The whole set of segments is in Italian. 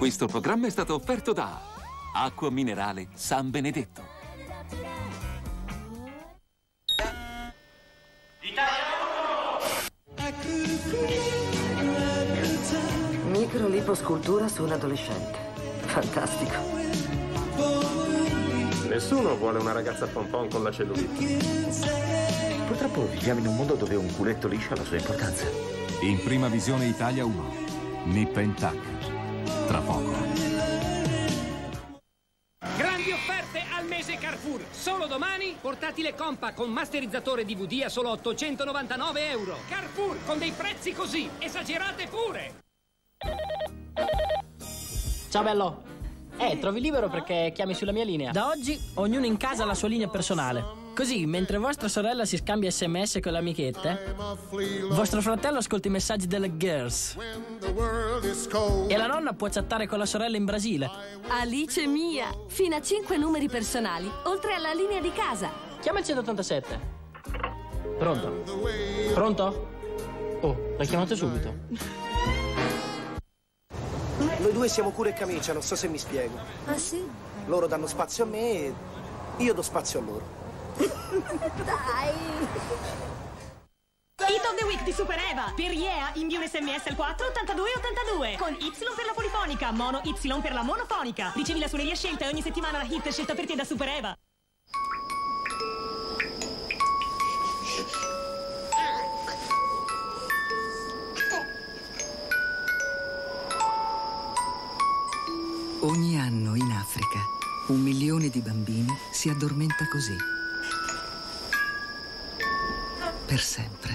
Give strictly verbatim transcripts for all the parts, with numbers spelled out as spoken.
Questo programma è stato offerto da Acqua Minerale San Benedetto. Microliposcultura su un adolescente. Fantastico. Nessuno vuole una ragazza pompon con la cellulite. Purtroppo viviamo in un mondo dove un culetto liscio ha la sua importanza. In Prima Visione Italia uno, Nip and Tuck. Tra poco. Grandi offerte al mese Carrefour. Solo domani portatile Compa con masterizzatore D V D a solo ottocentonovantanove euro. Carrefour con dei prezzi così. Esagerate pure. Ciao bello. Eh, trovi libero perché chiami sulla mia linea. Da oggi ognuno in casa ha la sua linea personale. Così, mentre vostra sorella si scambia sms con le amichette, vostro fratello ascolta i messaggi delle girls. E la nonna può chattare con la sorella in Brasile. Alice mia, fino a cinque numeri personali, oltre alla linea di casa. Chiama il centottantasette. Pronto? Pronto? Oh, l'hai chiamato subito. Noi due siamo Cura e Camicia, non so se mi spiego. Ah sì? Loro danno spazio a me e io do spazio a loro. Dai! Hit of the Week di Super Eva. Per Yeah invia un sms al quattro ottantadue ottantadue con Y per la polifonica, mono Y per la monofonica. Ricevi la suoneria scelta e ogni settimana la hit scelta per te da Super Eva. Ogni anno in Africa un milione di bambini si addormenta così. Per sempre.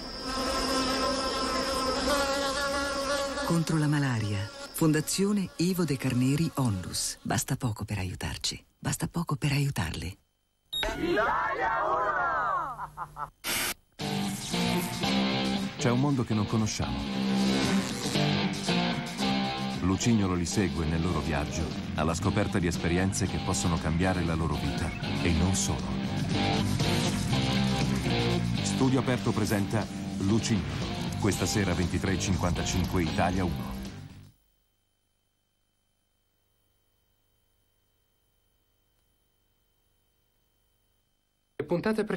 Contro la malaria. Fondazione Ivo De Carneri Onlus. Basta poco per aiutarci. Basta poco per aiutarli. Italia uno! C'è un mondo che non conosciamo. Lucignolo li segue nel loro viaggio alla scoperta di esperienze che possono cambiare la loro vita e non solo. Studio Aperto presenta Lucignolo. Questa sera ventitré e cinquantacinque Italia uno. Le puntate